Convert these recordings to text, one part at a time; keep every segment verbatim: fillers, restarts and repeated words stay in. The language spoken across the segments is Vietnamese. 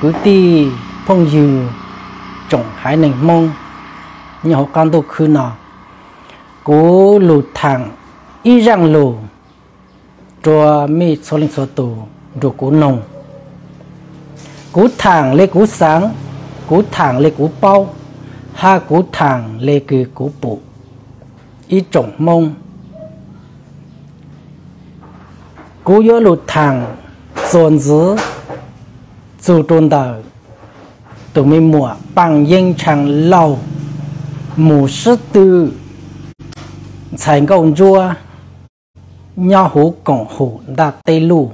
cứ đi phong dư trồng hải nền mông như họ con tôi khứ nọ cố lụt thẳng y răng lù cho mi số linh số tù rồi cố nồng cố thẳng lấy cố sáng cố thẳng lấy cố bao ha cố thẳng lấy cứ cố bụ y trồng mông cố nhớ lụt thẳng dồn dứ dù trôn đời tụi mình mùa bằng yên chẳng lâu mù sức tư thành công chua nhau hú cổng hú đạt tây lù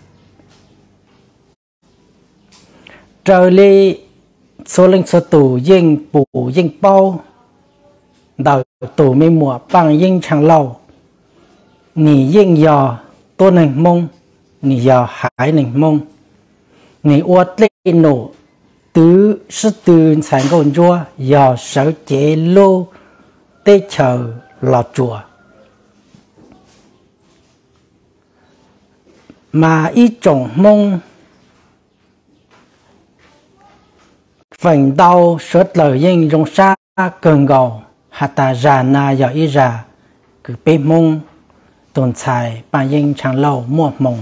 trời li số linh số tù yên bù yên bao đời tụi mình mùa bằng yên chẳng lâu nì yên dò tô nành mông nì dò hải nành mông nì uất lên nổ tứ sức tư thành công chua dò sở chế lô tê chờ lọt chùa mà ý trồng mông phần đau suốt lời yên trong xa cường gầu hạt ta già na dò ý già cứ bê mông tồn xài bà yên chẳng lâu mua mông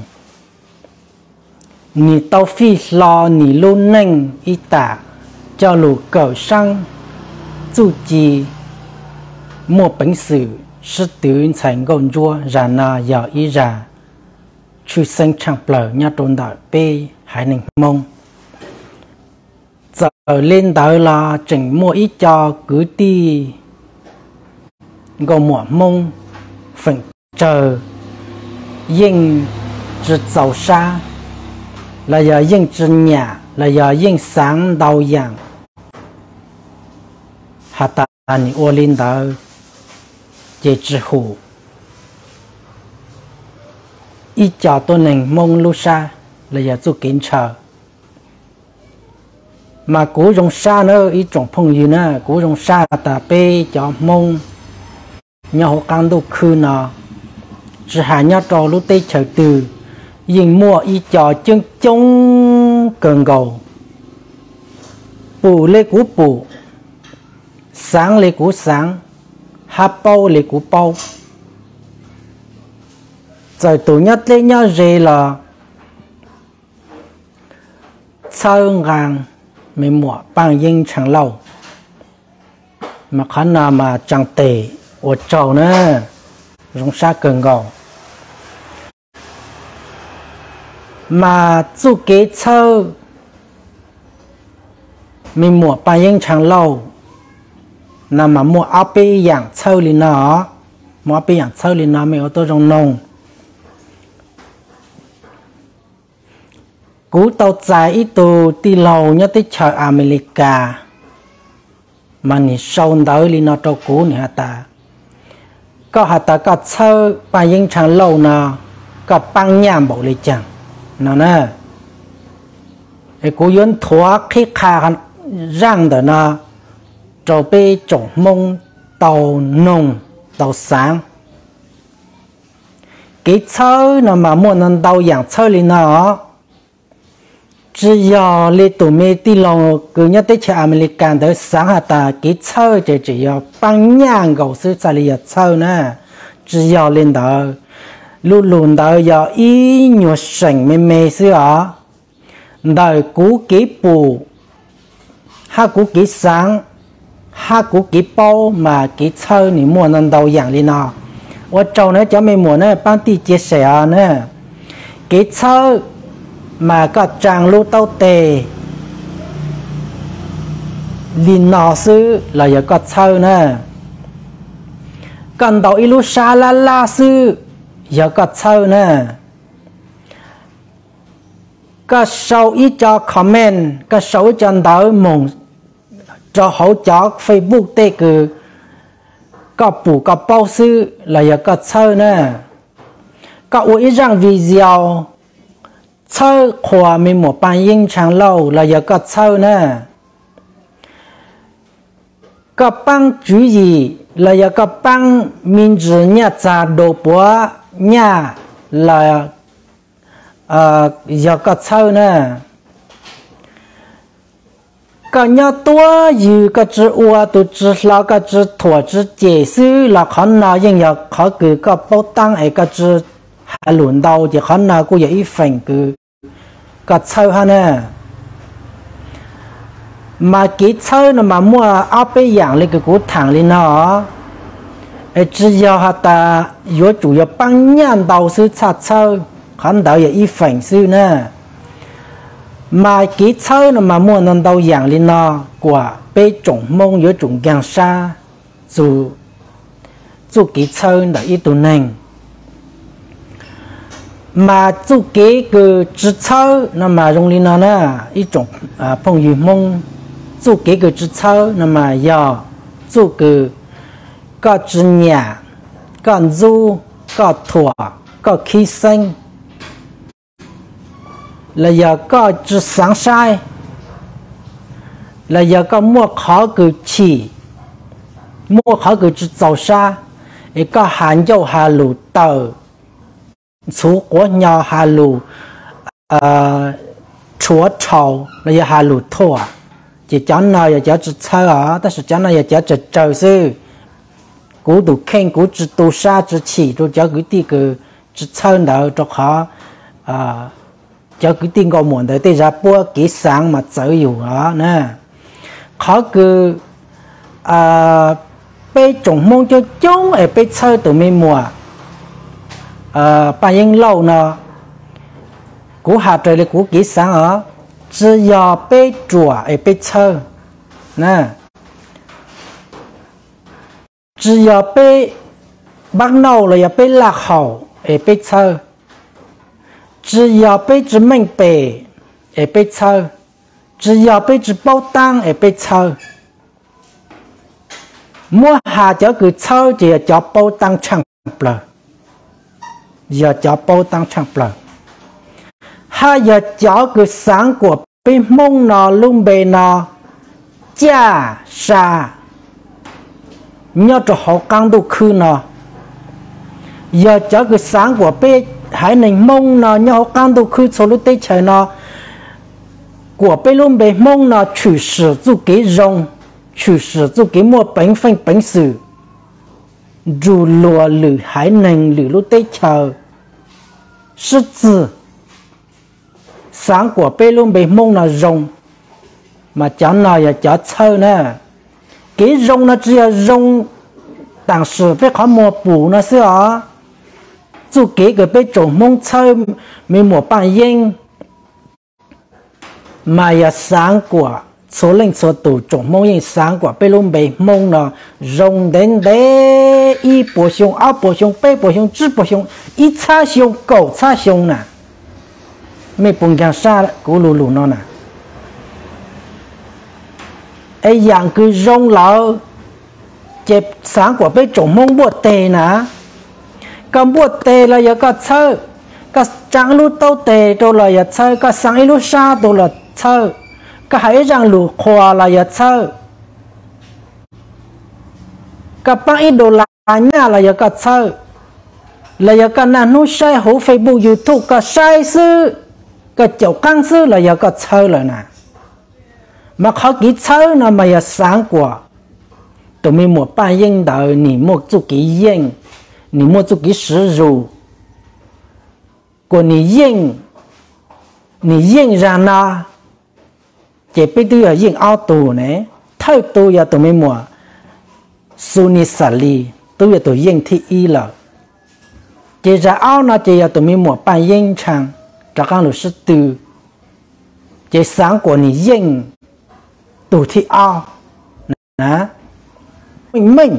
nì tao phi lo nì lô nênh ý tạ cho lù cờ sang dù chi mua bánh sử sức tứ thành công chua già na dò ý già chú sinh chẳng bờ nhà trốn đảo bê hải nền mông giờ lên đảo là chỉnh mua ít cho cứ đi gồm mùa mông phần chờ yên rực giàu xa là giờ yên chân nhà là giờ yên sáng đau dạng hạ ta ni ô lên đảo chế trì hủ ít cho tôi nền mông lu sa là giờ tôi kiến chờ mà cố trong sa nữa ít trong phong gì nữa cố trong sa ta bê cho mông nhau càng đâu khư nọ chỉ hai nhau trò lúc tây chờ từ dừng mua ít cho chân chống cần cầu bù lê cú bù sáng lê cú sáng hấp bao lê cú bao rồi tụi nhất lấy nhau rê là sao ngang mình mua bằng yên chẳng lâu mà khả năng mà chẳng tệ ở chỗ nữa rong xa cần gầu mà chú kế sơ mình mua bằng yên chẳng lâu nằm mà mua áo bê dạng sơ lên nó mua áo bê dạng sơ lên nó mình ở tôi trong nông cú tàu dài ít tù đi lâu nhất tới chợ America mà nị sâu đỡ li nó cho cú nị hả ta có hả ta có sơ bà yên chẳng lâu nó có băng nhảm bộ lý chẳng nó nè cái cú yến thua khi khá răng đó nó cho bê trồng mông tàu nông tàu sáng cái sơ nó mà muốn nó tàu dạng sơ li nó chỉ có lấy tụi mình đi lòng cứ nhớ tới chợ American tới sáng hạt ta cái车就只要半年狗是在里车呢，只要领导路轮到要一月生妹妹是啊，到估几步，哈估几sáng，哈估几包嘛几车你莫能到养里呢，我找呢叫妹妹呢帮地接谁啊呢，几车。mà có chàng lô tao tề linh nọ sư là giờ có sâu nè cần đầu ilu sa la la sư giờ có sâu nè có sâu ít cho comment có sâu cho đỡ mong cho hỗ trợ Facebook tê cứ có bù có bao sư là giờ có sâu nè có uống rằng video sơ khoa mình một bàn yên chẳng lâu là giờ có sơ nè có băng chú gì là giờ có băng mình chỉ nhà trả đồ bữa nhà là giờ có sơ nè cái nhau tua dù cái chữ ua tu chữ lao cái chữ thua chữ chế sư là khó nào nhưng mà khó cứ cái bao tăng ấy cái chữ hà luận đầu thì khó nào cũng vậy phần cứ cái sâu ha nè mà cái sâu nó mà mua áo bây dạng lên cái cú thẳng lên nó ấy chỉ có họ ta có chủ yếu bằng nhàn đầu sư chặt sâu khó nào vậy phần sư nè mà cái sâu nó mà mua nó đầu dạng lên nó của bê trồng mông có trồng gang sa dù dù cái sâu là ít tụ nền mà chú kế cái chữ thơ nó mà dùng lên nó nè ít种啊朋友梦chú kế cái chữ thơ nó mà giờ chú cái có chữ nhà có du có thua có khí sinh là giờ có chữ sáng sai là giờ có mua khó cái chỉ mua khó cái chữ giàu sa ấy có hạn dấu hà lụ tờ số của nhau hà lù chúa trầu là giờ hà lù thua chỉ cho nó giờ cho chữ thơ ở ta sẽ cho nó giờ cho chữ trời sư cú đủ khen cú chữ tu sa chữ chỉ rồi cho cái tí cái chữ thơ đó cho họ cho cái tí ngô muốn tới tới ra bua cái sáng mà tựอยู่đó nè khó cứ bây trồng mong cho chúng ở bây thơ tụi mình mùa ờ bà yên lâu nó cú hạt trời là cú kỹ sáng ở chỉ do bê chùa ở bê thơ nè chỉ do bê bắt đầu là bê lạc hậu ở bê thơ chỉ do bê chỉ mình bề ở bê thơ chỉ do bê chỉ bao tăng ở bê thơ mua hạt cho cứ thơ chỉ cho bao tăng chẳng bờ giờ cho bao tăng chẳng bờ hai giờ cho cái sáng của bên mông nó lung bề nó cha sa nhớ cho họ căng đủ khư nó giờ cho cái sáng của bên hải nền mông nó nhớ họ căng đủ khư số lúc tết trời nó của bên lung bề mông nó chủ sử dụng cái rong chủ sử dụng cái mua bánh phanh bánh sử dù lùa lử hải nền lử lúc tết trời sư tử sáng của bê luôn bê mông là rồng mà cháu nào là cháu thơ nè cái rồng nó chỉ là rồng tàng sử bê khó mùa bù nó xưa chú kế cái bê trồng mông thơ mình mùa bàn yên mà là sáng của số linh số tủ trồng mông yên sáng của bê luôn bê mông nó rồng đến đấy y bổ sung áo bổ sung bê bổ sung chữ bổ sung y cha sung cầu cha sung nè mấy bông giang sa cũ lù lù nó nè ấy dạng cứ rong lỡ chép sáng của bê trồng mông bùa tề nè cầm bùa tề là giờ có thơ có trắng lú tàu tề đâu là giờ thơ có sáng lú sa đâu là thơ có hải rằng lù khoa là giờ thơ có băng ít đồ là nhà là giờ có thơ là giờ có nàn nuôi sai hổ Facebook YouTube có sai sư có chậu căng sư là giờ có thơ rồi nè mà khó kỹ thơ nó mà giờ sáng của tụi mình một ban yên đời nỉ một chút kỹ yên nỉ một chút kỹ sử dụng của nỉ yên nỉ yên ra nó chỉ biết tôi ở yên ao tù này thơ tôi giờ tụi mình một su ni xả li tôi giờ tụi yên thi y là chỉ ra ao nó chỉ giờ tụi mình một ban yên chẳng cho các luật sư từ chỉ sáng của nỉ yên tụ thi ao nè mình mình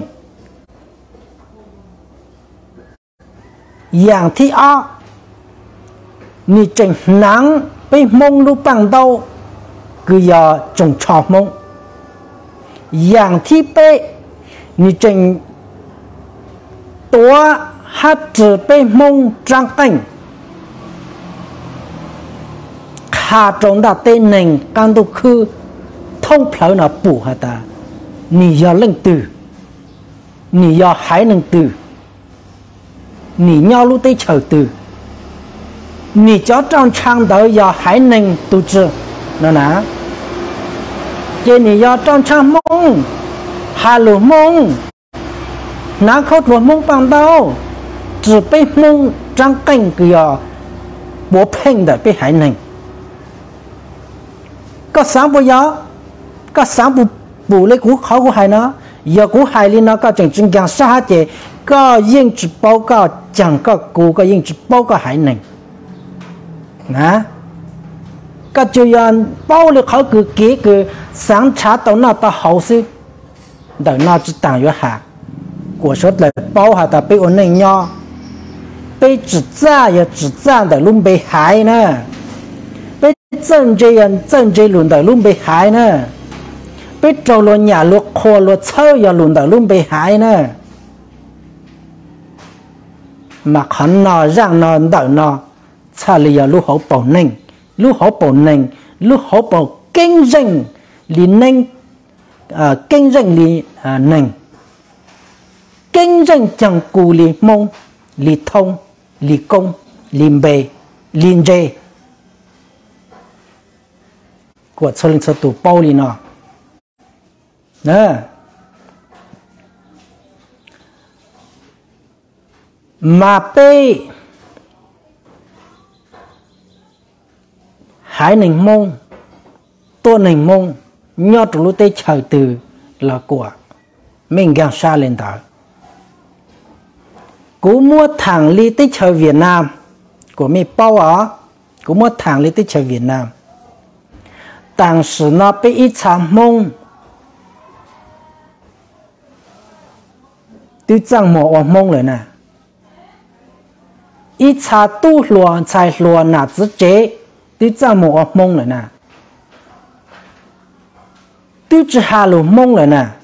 dạng thi ao nỉ trình nắng bên mông lúc bằng đâu cứ giờ trồng trọt mông dạng thi bê nỉ trình tua hát trừ bên mông trang tình hà trồng đã tên nền căn tu khư thông phở nó bù hả ta nì do lưng từ nì do hải nâng từ nì nhau lúc tới chờ từ nì chó trong trang đó do hải nâng tu chưa nó nè trên này do trong trang mông hà lù mông nó khốt lù mông bằng đâu chỉ bị mông trong cảnh kia bố phênh để bị hại nền có sáng bây giờ có sáng bù bù lấy cú khó của hai nó giờ cú hai lên nó có chừng chừng càng xa chế có yên chỉ bao có chẳng có cú có yên chỉ bao có hại nền nè các chú yên bao được họ cứ kỹ cứ sáng trả tàu nó ta hậu sư đợi nó chỉ tặng cho hạ của số là bao hạ ta bị ổn định nhau bị chỉ ra ya chỉ ra de luôn bị hại nè bị chân chế yên chân chế luôn de luôn bị hại nè bị trâu luôn nhà luôn khô luôn chơi ya luôn de luôn bị hại nè mà khẩn nó rằng nó đợi nó cha li ya lúc hậu bảo ninh lúc hậu bảo ninh lúc hậu bảo kinh doanh li ninh à kinh doanh li à ninh kinh doanh chẳng cù li mông li thông li công li bề li dê của số linh số tụ bao li nọ nè mà bê hải nình mông tô nình mông nhớ trụ lúc tê trời từ là của mình gang xa lên đó cú mua thẳng ly tích trời Việt Nam của mình bao ở cú mua thẳng ly tích trời Việt Nam当时呢被一场梦都这么我梦了呢一场都乱才乱哪只节都这么我梦了呢都只下路梦了呢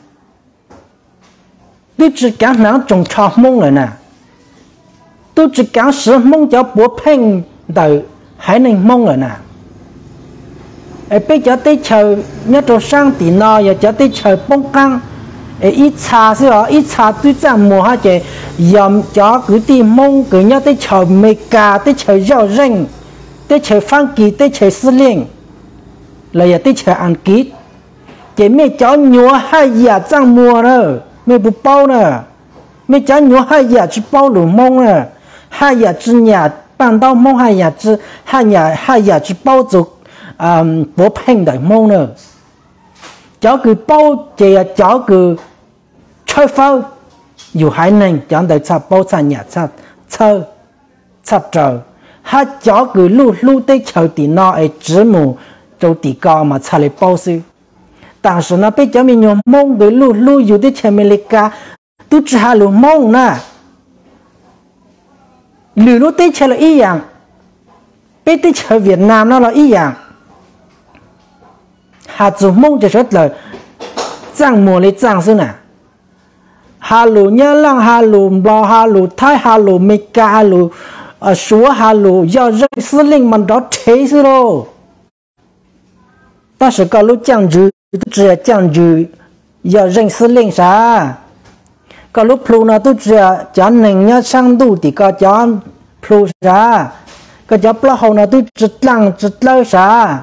都只讲哪种超梦了呢都只讲是梦叫不碰到还能梦了呢ấy bây giờ tới chờ nhớ đồ sang thì nó giờ cho tới chờ bông căng ấy ít trà xí đó ít trà tôi chẳng mua hết chứ yểm cho cứ tìm mông cứ nhớ tới chờ mê cà tới chờ rau rừng tới chờ phan kỳ tới chờ sư liên là giờ tới chờ ăn kít chỉ mê cho nhúa hai giờ chẳng mua nữa mê bù bao nữa mê cho nhúa hai giờ chỉ bao đủ mông nữa hai giờ chỉ nhà bàn đau mông hai giờ chỉ hai giờ hai giờ chỉ bao dục um, bố phanh đời mông nữa cháu cứ bao chè cháu cứ chơi phao dù hai nền cháu đời sắp bao xa nhà sắp chơi sắp trời hát cháu cứ lưu lưu tới chờ tí nó ấy chỉ mù châu tí cao mà xa lấy bao sư当时呢被cháu mình nhổ mông cứ lưu lưu dù tới chờ mình lấy ca tôi chỉ hà lưu mông nè lưu lưu tới chờ là ý dạng bây tới chờ Việt Nam nó là ý dạng hà chủ mông cho rất là trang mùa lấy trang sư nè hà lù nhớ lăng hà lù bò hà lù thái hà lù mê ca hà lù ở số hà lù do rất sư linh mình đó thế sư đâu ta sẽ có lúc chẳng dư chỉ là chẳng dư do rất sư linh sao có lúc plu nó tôi chỉ là chẳng nền nhớ sang đủ thì có cho plu sao có cho plu hậu nó tôi chỉ lăng chỉ lâu sao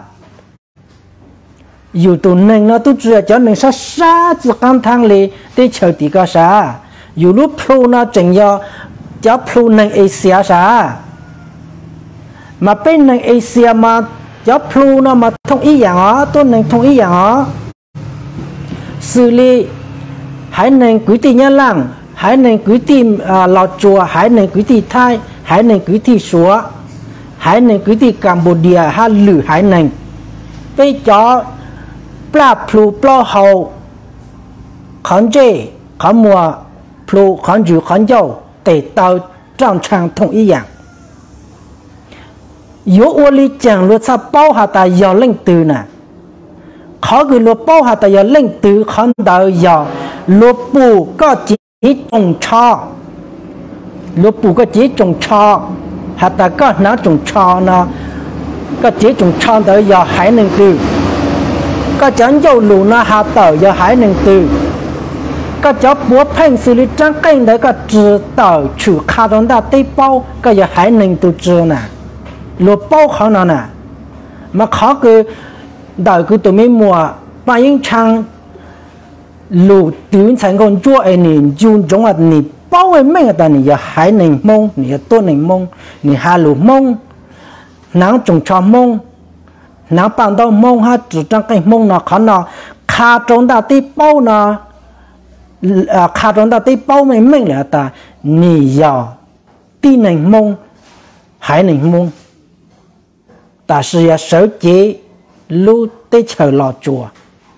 dù tụi mình nó tôi chưa cho mình sa sa chỉ căng thẳng li để chờ tí cái sa dù lúc plu nó chừng do cho plu nền Asia sa mà bên nền Asia mà cho plu nó mà thông ý dạng đó tôi nền thông ý dạng đó xử lý hãy nền quý tì nhân lăng hãy nền quý tì lò chùa hãy nền quý tì Thái hãy nền quý tì Súa hãy nền quý tì Cambodia hay lử hãy nền bây choปลาพลูปลาเฮาขันเจขันมัวพลูขันจูขันเจ้าแต่เตาจ้างช่างทงอีอย่าง有我哩讲了才包下的要领导呢เขาคือล包下的要领导看到要ลปูก็จีจงชอลปูก็จีจงชอหาแต่ก็น้าจงชอนะก็จีจงชอเดี๋ยว要还能对ก็จะอยู่หลูนะหาเต่าอย่าหายหนึ่งตัวก็จะบัวเพ่งสิริจังเก่งได้ก็จืดเต่าฉือคาตรงด้านตีเป้าก็อย่าหายหนึ่งตัวจืดน่ะหลบเป้าเขานั่นน่ะมาเขาคือเต่าคือตัวไม่มัว把人唱路短成功做一年用中啊你包为咩的你要海能梦你要多能梦你哈路梦能种茶梦能帮到梦哈主张个梦呢可能卡中到地包呢啊卡中到地包没咩了的你要地能梦海能梦但是要手机路得求老做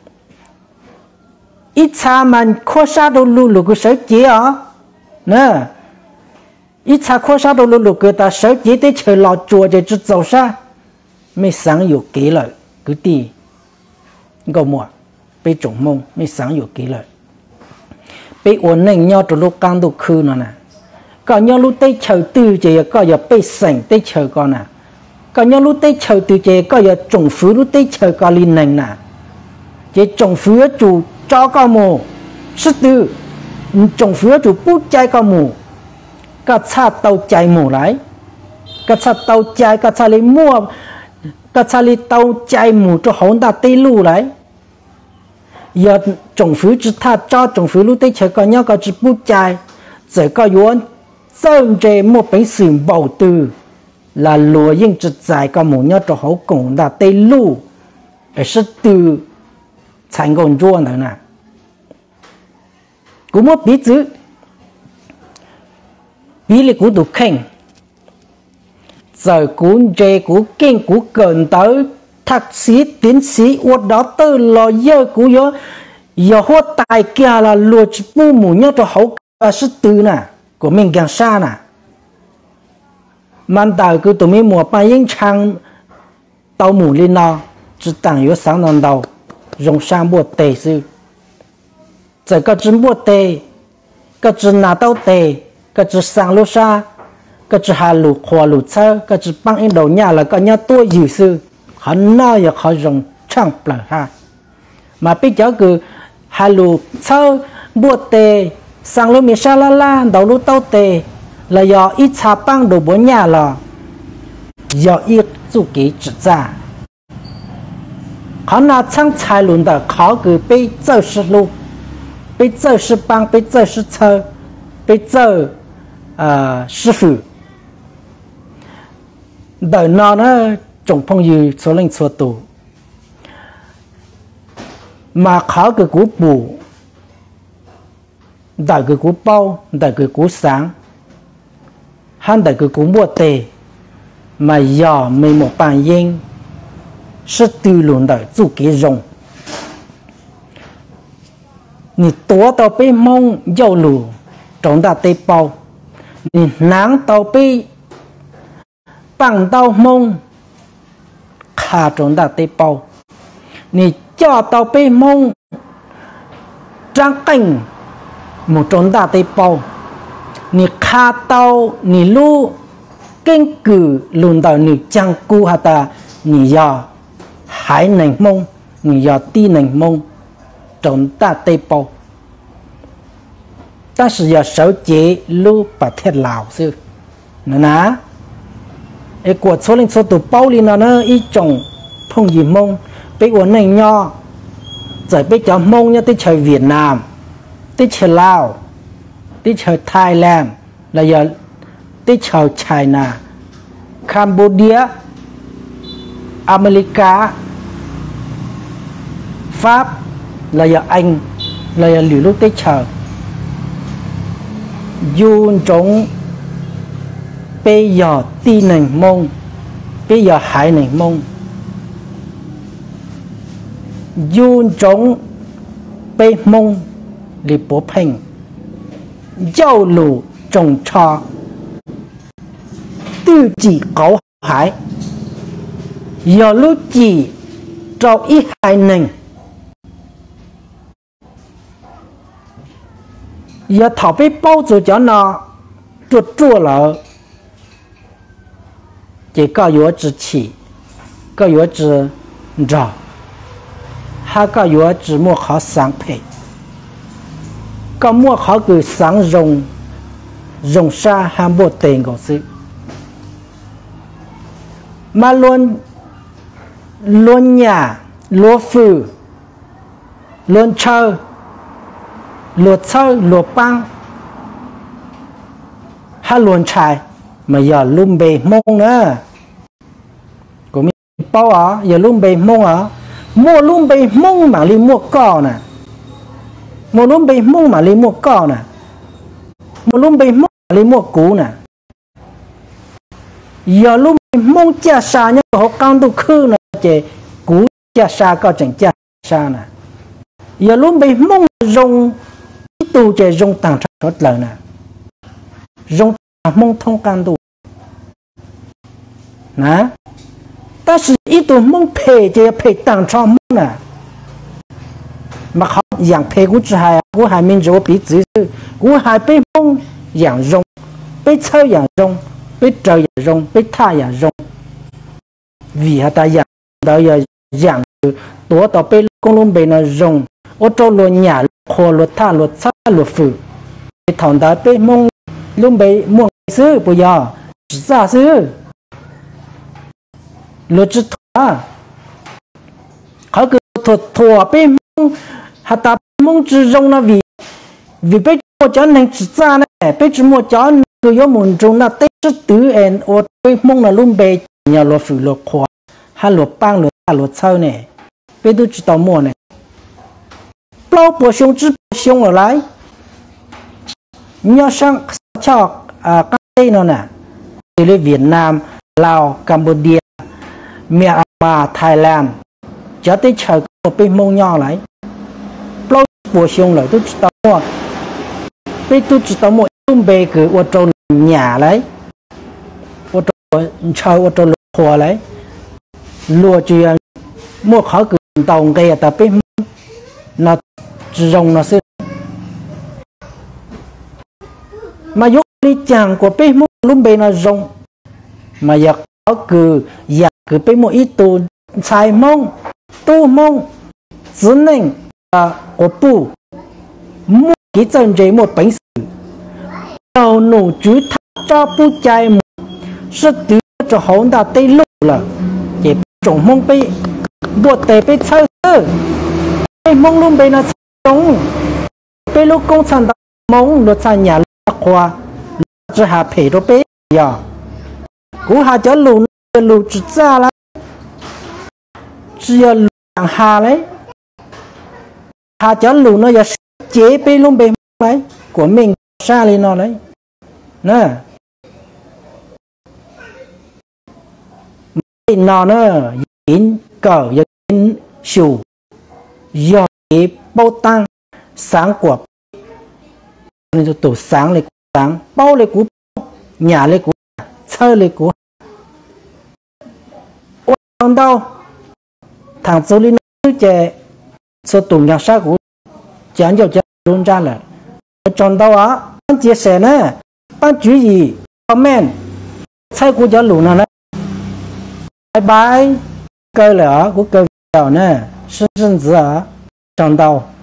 一查man khó sát đâu lù lù cái sở chế à nè ít查khó sát đâu lù lù cái ta sở chế để chơi lò chùa để chút giàu sa mới sáng有给了cái gì cái mua bị trùng mông mới sáng有给了bị ổn định nhau từ lúc căng từ khư nữa nè có nhau lúc tới chơi từ chế có giờ bị sành tới chơi con nè có nhau lúc tới chơi từ chế có giờ trùng phứ lúc tới chơi có linh nành nè chế trùng phứ chủ cho cao mù sức tư trồng phía chủ bút chai cao mù các cha tàu chai mù lại các cha tàu chai các cha lấy mua các cha lấy tàu chai mù cho hỗn đa tây lu lại giờ trồng phía chỉ tha cho trồng phía lúc tây chơi có nhau có chỉ bút chai giờ có yuan sơn chế một bánh sườn bầu từ là lúa yên chỉ dài cao mù nhau cho hỗn cùng đa tây lu ở sức tư thành công ruộng đó nè cũng một bí chữ bí là cũng được khen giờ cũng dễ cũng kinh cũng cần tới thạc sĩ tiến sĩ ở đó tới lo giờ cũng có giờ họ tài kia là lúa chỉ bu mù nhau cho hậu cả sức tư nè của mình càng xa nè man tài cứ tụi mình mua bao nhiêu trang tàu mù lên nó chỉ tặng yếu sáng non đầu dùng sang bộ tề sư giờ có chân bộ tề có chân拿刀tề có chân sang lô sa có chân hà lù khoa lù chơ có chân băng in đầu nhà là có nhà tôi gì sư họ nói là họ dùng chẳng bờ ha mà bây giờ cứ hà lù chơ bộ tề sang lô mi sa la la đầu lú tàu tề là do ít cha băng đồ bốn nhà là do ít chủ kỹ chỉ ra họ拿唱菜论的考个被走是路，被走是帮，被走是车，被走呃师傅。đời nào nó trồng phong gì số linh số tù mà khó cái cú bù đời cái cú bao đời cái cú sáng hắn đời cái cú mua tề mà giờ mình một bàn yên是对轮的做给用，你多到被梦要路，长大得包，你难到被绑到梦，卡长大得包，你叫到被梦，张根，冇长大得包，你卡到你路，根据轮到你将顾下的，你要。hải nền mông người giờ ti nền mông trộn ta tây bao ta sử giờ sở chế lưu bà thiết lào sư nè ná ấy của số linh số tụ bao li nó nó ý trồng phong gì mông bây giờ này nho rồi bây giờ mông nhá tới chơi Việt Nam tới chơi Lào tới chơi Thailand là giờ tới chơi China Cambodia America Pháp là giờ Anh là giờ liều lúc tới chờ dùn trống bây giờ ti nền mông bây giờ hải nền mông dùn trống bây mông li bố phèn giao lù trồng trò tư chỉ cấu hải giờ lúc chỉ cho ít hải nền giờ thảo bị bao giờ cho nó chuột chuột là chỉ có yếu chỉ chỉ có yếu chỉ rõ hay có yếu chỉ mua khó sáng phê có mua khó cứ sáng rồng rồng xa hay bộ tiền của sự mà luôn luôn nhà lúa phừ luôn chơi luật chơi luật băng hay luôn chạy mà giờ luôn bề mông nữa của mình bao à giờ luôn bề mông à mua luôn bề mông mà đi mua cò nè mua luôn bề mông mà đi mua cò nè mua luôn bề mông mà đi mua cú nè giờ luôn bề mông cha sa nhá họ căng tu khư nè chế cú cha sa có chẳng cha sa nè giờ luôn bề mông rong tu chế rong tàng trot lời nè rong mông thông can tu nè ta sử ít tu mông phê chế phê tàng cho mông nè mà họ dạng phê của hai của hai mình rồi bị chỉ của hai bên mông dạng rong bên chơi dạng rong bên trời dạng rong bên tha dạng rong vì họ ta dạng đó giờ dạng tổ tàu bên công luôn bên là rong ô tô luôn nhà hồ luật tha luật sát luật phử thằng đó bên mông luôn bên mua sư bây giờ giả sư luật chữ thua họ cứ thua thua bên mông họ ta mông chữ rong là vì vì bên mua chó nên chữ giả này bên chữ mua chó cứ có muốn trong là tết chữ tứ en ô bên mông là luôn bên nhà luật phử luật khoa hay luật bang luật tha luật sau này bên tôi chữ tàu mua này bao bổ sung chữ bổ sung ở lại nhớ sang cho à các đây nó nè từ Việt Nam Lào Campuchia Myanmar Thái Lan cho tới chờ một bên mông nhỏ lại bao bổ sung lại tôi chỉ tao mua bên tôi chỉ tao mua chung bề cứ ô tô nhà lấy ô tô chờ ô tô lúa lấy lúa chuyện mua khó cứ tàu cây ở bên nó rồng nó sẽ mà giúp đi chàng của bé mông lúc bên nó rồng mà giờ có cứ giờ cứ bé một ít tu xài mông tu mông chỉ nên à của bu mua cái chân dây một bánh sử đầu nụ chú thắt cho bu chạy một sự từ cho hỗn đã tây lúc là để trồng mông bé buộc tề bé chơi bé mông lúc bên nó trồng bé lúc công sản mông luật sản nhà khoa chỉ hạ phê đồ bé giờ cú hạ cho lù lù chỉ ra là chỉ là lù hạ đấy hạ cho lù nó giờ chế bé luôn bé đấy của mình xa lên nó đấy nè nó nữa in cờ in sù giờ bao tăng sáng của nên tổ sáng lên sáng bao lên cú nhà lên cú chơi lên cú ôn đâu thằng số linh trẻ số tụng nhạc sát cú chán nhiều chán luôn ra là chọn đâu á bạn chia sẻ nè bạn chú ý comment sai cú cho lũ nào nè bye bye cơ lửa của cơ video nè sinh sinh tử chọn đâu